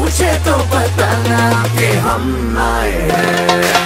मुझे तो पता ना कि हम आए हैं।